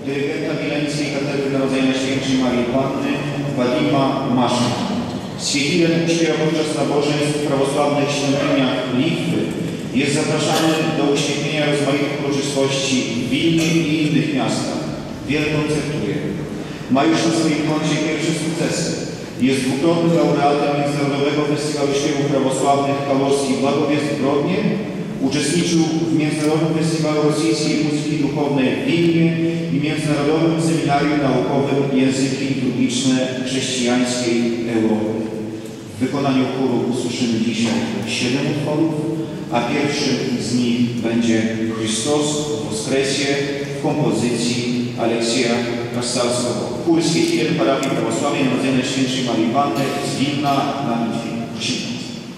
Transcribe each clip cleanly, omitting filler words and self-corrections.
dyrygenta Wileńskiej Katedry Narodzenia Najświętszej Marii Panny Wadima Masza. Świecilen śpiewa podczas nabożeństw w prawosławnych świątyniach Litwy. Jest zapraszany do uświetnienia rozmaitych uroczystości w Wilnie i innych miastach. Wiele koncertuje. Ma już na swoim koncie pierwsze sukcesy. Jest dwukrotnym laureatem Międzynarodowego Festiwalu Śpiewów Prawosławnych Kaworski Blagowiec w Grodnie. Uczestniczył w Międzynarodowym Festiwalu Rosyjskiej Muzyki Duchownej w Wilnie i Międzynarodowym Seminarium Naukowym Języki Liturgiczne Chrześcijańskiej Europy. W wykonaniu chóru usłyszymy dzisiaj 7 utworów, a pierwszym z nich będzie Chrystus Woskresie w kompozycji Aleksieja Kastalskiego. Chór Świecilen Parafii Prawosławnej Narodzenia Najświętszej Marii Panny z Wilna na Litwie. Prosimy.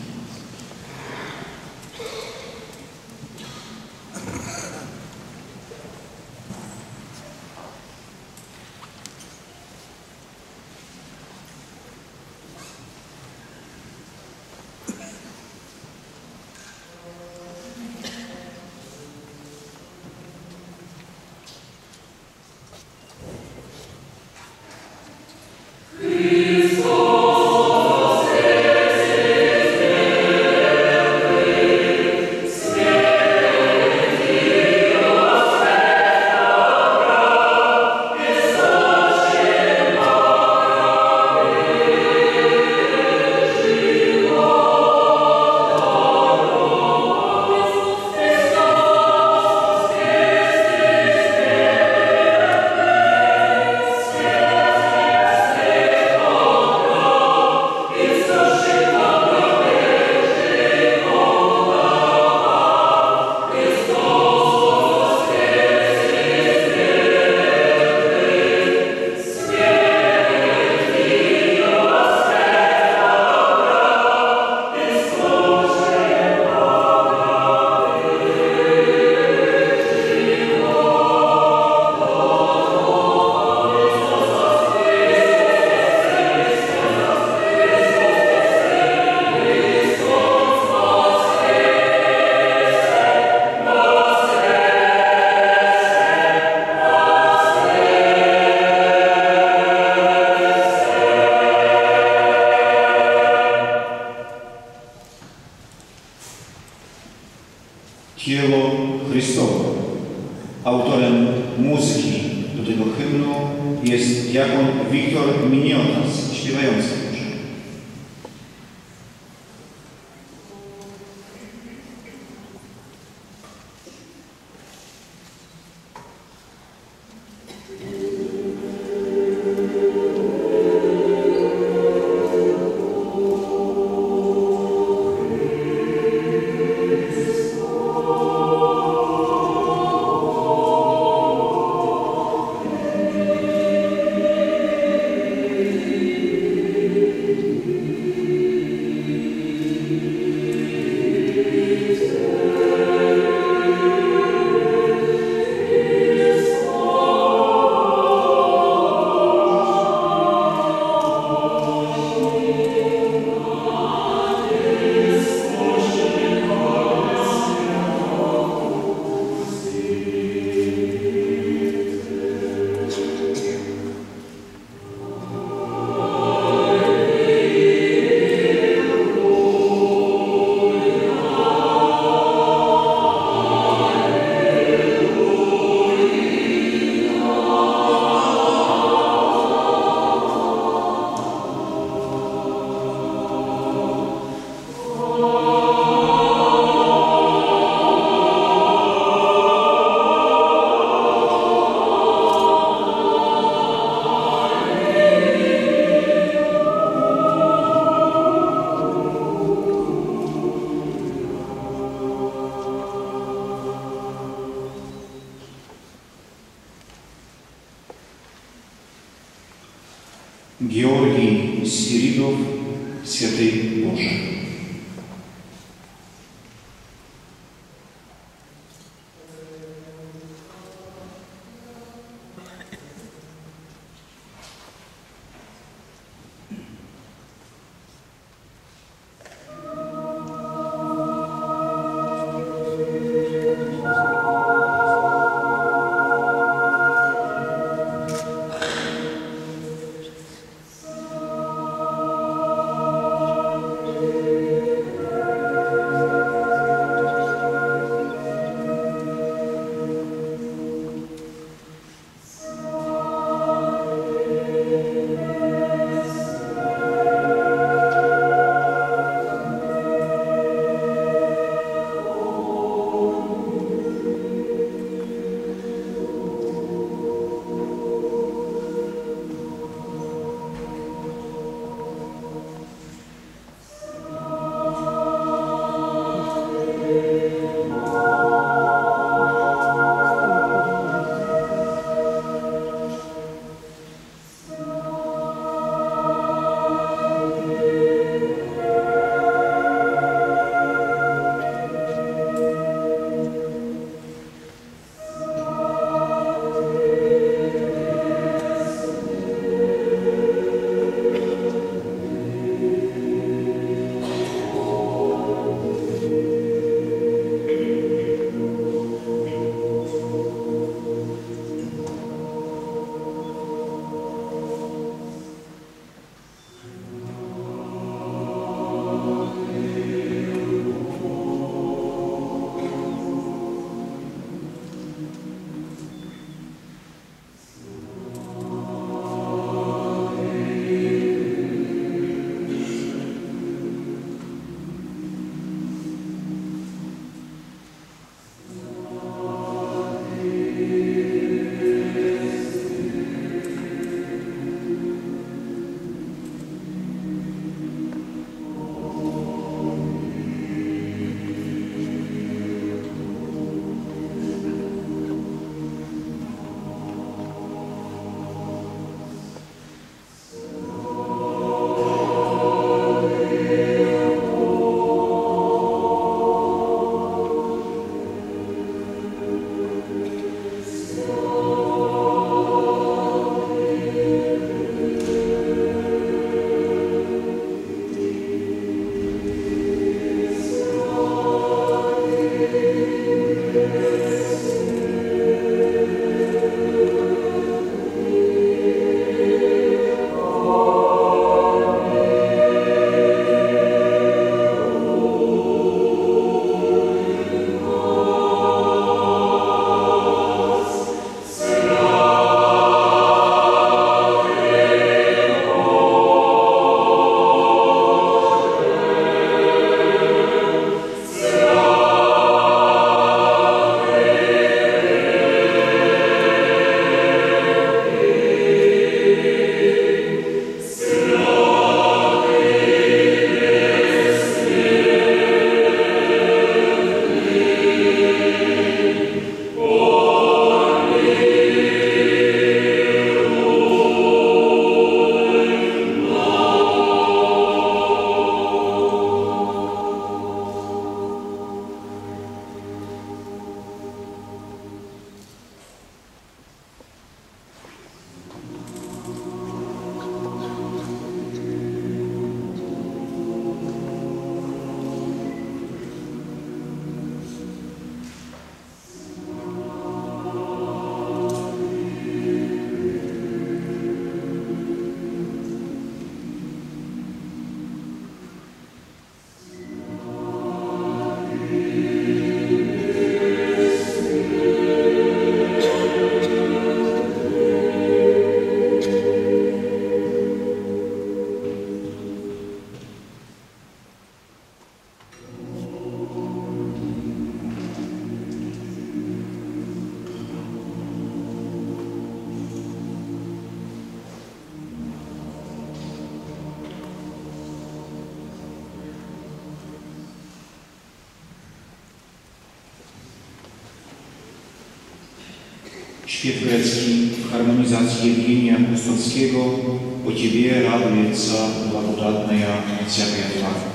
Cielo Chrystowe. Autorem muzyki do tego hymnu jest diakon Wiktor Miniotas, śpiewający proszę. Георгий Свиридов, Святый Боже. Śpiew grecki w harmonizacji Jewgenia Pustockiego po Ciebie радуется благодатная всякая тварь.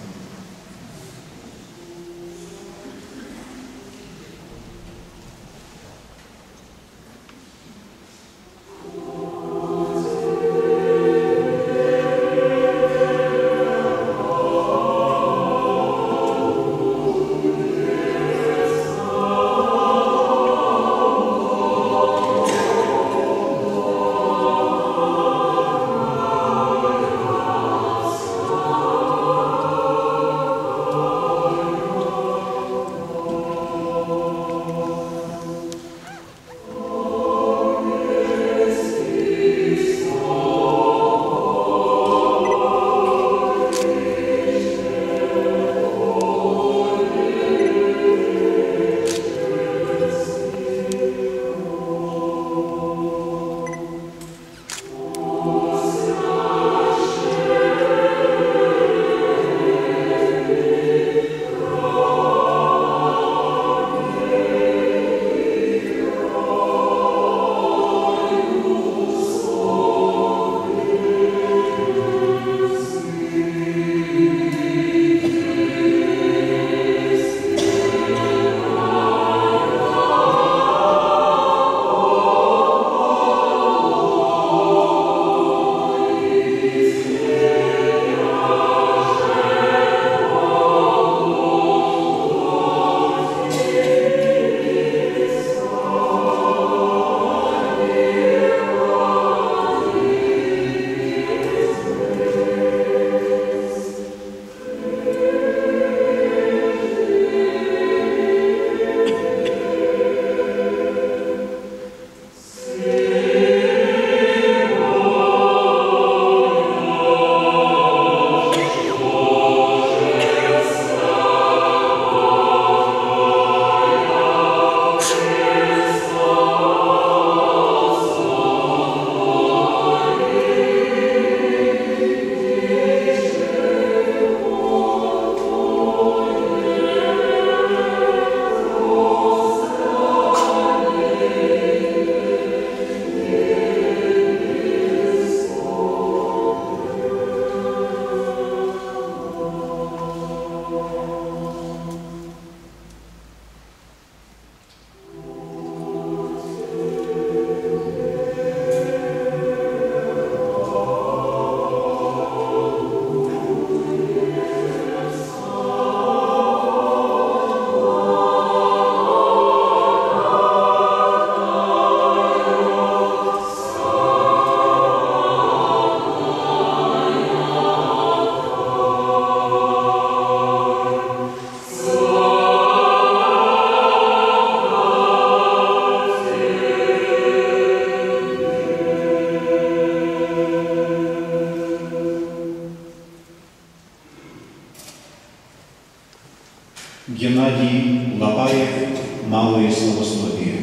Геннадий Лапаев, малое словословие.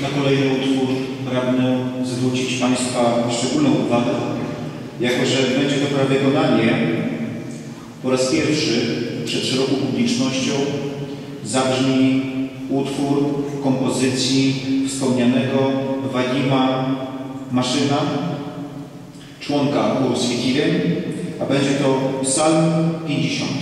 Na kolejny utwór pragnę zwrócić Państwa szczególną uwagę, jako że będzie to prawykonanie po raz pierwszy przed szeroką publicznością zabrzmi utwór kompozycji wspomnianego Wadima Maszyna, członka chóru Świeciwem, a będzie to Psalm 50.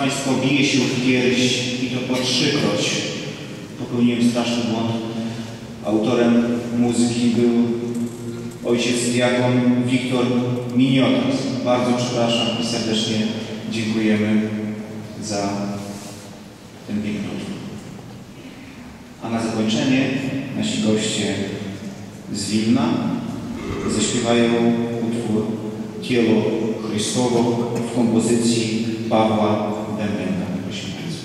Państwo, bije się w pierś i to po 3-kroć. Popełniłem straszny błąd. Autorem muzyki był ojciec diakon Wiktor Miniotas. Bardzo przepraszam i serdecznie dziękujemy za ten piękny utwór. A na zakończenie nasi goście z Wilna zaśpiewają utwór Cielo Chrystowo w kompozycji Pawła Dębenka. Prosimy bardzo.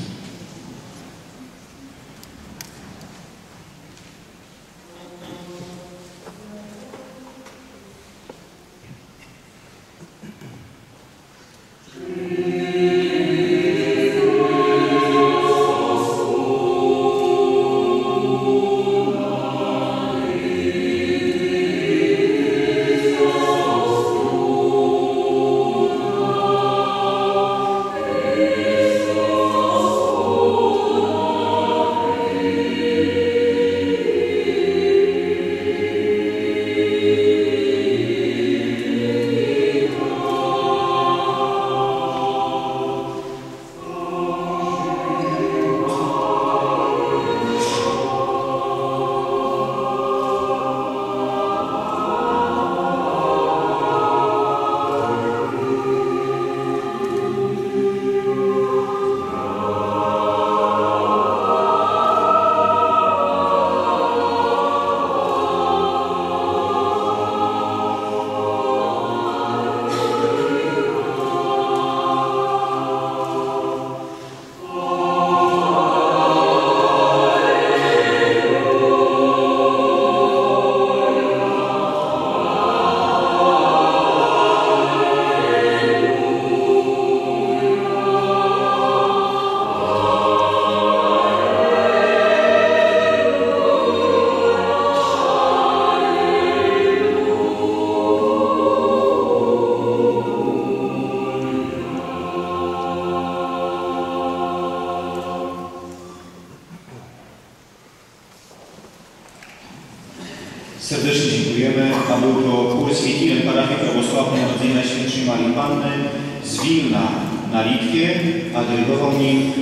Serdecznie dziękujemy, a był to chór Świętinem Parafii Prawosławnej Narodzenia Najświętszej Marii Panny z Wilna na Litwie, a dyrygował nim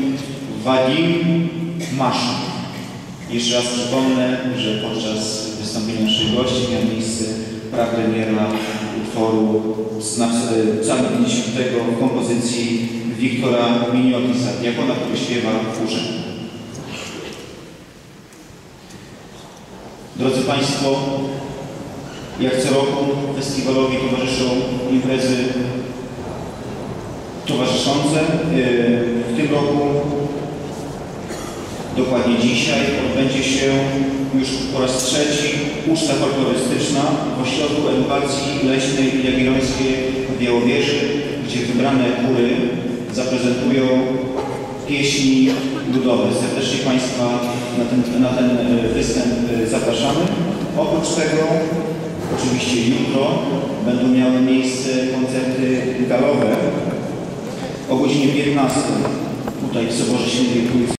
Wadim Maszyn. Jeszcze raz przypomnę, że podczas wystąpienia naszych gości miała miejsce prapremiera utworu Psalmu 50 w kompozycji Wiktora Miniotisa, diakona, który śpiewa w chórze. Drodzy Państwo, jak co roku festiwalowi towarzyszą imprezy towarzyszące. W tym roku, dokładnie dzisiaj, odbędzie się już po raz trzeci uczta folklorystyczna w Ośrodku Edukacji Leśnej i Jagiellońskiej w Białowieży, gdzie wybrane chóry zaprezentują pieśni ludowe. Serdecznie Państwa na ten występ zapraszamy. Oprócz tego, oczywiście jutro, będą miały miejsce koncerty galowe o godzinie 15 tutaj w Soborze Świętej Trójcy.